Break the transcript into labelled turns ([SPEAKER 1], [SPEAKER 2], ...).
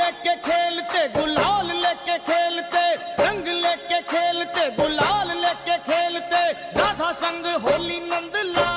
[SPEAKER 1] लेके खेलते, गुलाल लेके खेलते, रंग लेके खेलते, गुलाल लेके खेलते, राधा संग होली नंद लाल।